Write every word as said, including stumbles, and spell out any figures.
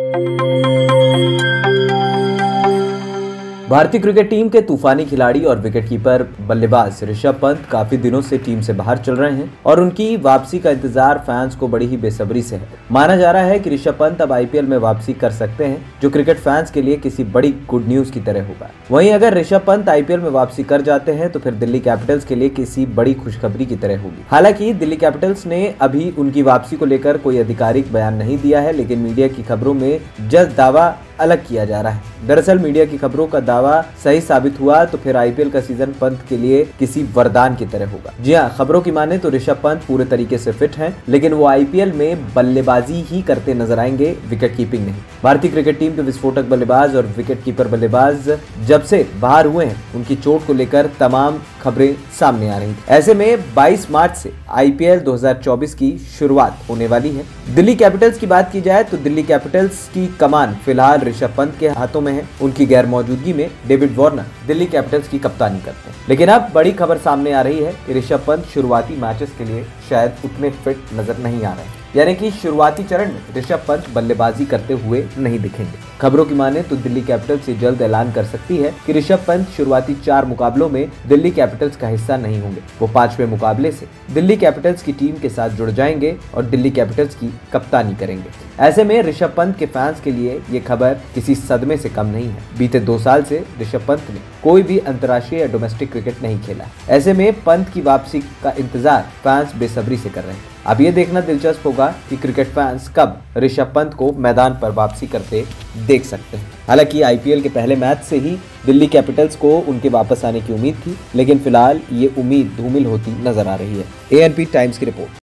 भारतीय cricket team के तूफानी खिलाड़ी और विकेटकीपर बल्लेबाज ऋषभ पंत काफी दिनों से टीम से बाहर चल रहे हैं और उनकी वापसी का इंतजार फैंस को बड़ी ही बेसब्री से है। माना जा रहा है कि ऋषभ पंत अब आईपीएल में वापसी कर सकते हैं, जो क्रिकेट फैंस के लिए किसी बड़ी गुड न्यूज की तरह होगा। वहीं अगर ऋषभ पंत आईपीएल में वापसी कर जाते हैं तो फिर दिल्ली कैपिटल्स के लिए किसी बड़ी खुशखबरी की तरह होगी। हालांकि दिल्ली कैपिटल्स ने अभी उनकी वापसी को लेकर कोई आधिकारिक बयान नहीं दिया है, लेकिन मीडिया की खबरों में जल्द दावा अलग किया जा रहा है। दरअसल मीडिया की खबरों का दावा सही साबित हुआ तो फिर आईपीएल का सीजन पंत के लिए किसी वरदान की तरह होगा। जी हां, खबरों की माने तो ऋषभ पंत पूरे तरीके से फिट हैं, लेकिन वो आईपीएल में बल्लेबाजी ही करते नजर आएंगे, विकेट कीपिंग नहीं। भारतीय क्रिकेट टीम के विस्फोटक बल्लेबाज और विकेट कीपर बल्लेबाज जब से बाहर हुए हैं, उनकी चोट को लेकर तमाम खबरें सामने आ रही हैं। ऐसे में बाईस मार्च से आईपीएल दो हज़ार चौबीस की शुरुआत होने वाली है। दिल्ली कैपिटल्स की बात की जाए तो दिल्ली कैपिटल्स की कमान फिलहाल ऋषभ पंत के हाथों में है। उनकी गैर मौजूदगी में डेविड वार्नर दिल्ली कैपिटल्स की कप्तानी करते हैं। लेकिन अब बड़ी खबर सामने आ रही है कि ऋषभ पंत शुरुआती मैचेस के लिए शायद उतने फिट नजर नहीं आ रहे हैं, यानी कि शुरुआती चरण में ऋषभ पंत बल्लेबाजी करते हुए नहीं दिखेंगे। खबरों की माने तो दिल्ली कैपिटल्स से जल्द ऐलान कर सकती है कि ऋषभ पंत शुरुआती चार मुकाबलों में दिल्ली कैपिटल्स का हिस्सा नहीं होंगे। वो पांचवें मुकाबले से दिल्ली कैपिटल्स की टीम के साथ जुड़ जाएंगे और दिल्ली कैपिटल्स की कप्तानी करेंगे। ऐसे में ऋषभ पंत के फैंस के लिए ये खबर किसी सदमे से कम नहीं है। बीते दो साल से ऋषभ पंत ने कोई भी अंतर्राष्ट्रीय या डोमेस्टिक क्रिकेट नहीं खेला। ऐसे में पंत की वापसी का इंतजार फैंस बेसब्री से कर रहे हैं। अब ये देखना दिलचस्प होगा कि क्रिकेट फैंस कब ऋषभ पंत को मैदान पर वापसी करते देख सकते हैं। हालांकि आईपीएल के पहले मैच से ही दिल्ली कैपिटल्स को उनके वापस आने की उम्मीद थी, लेकिन फिलहाल ये उम्मीद धूमिल होती नजर आ रही है। एएनपी टाइम्स की रिपोर्ट।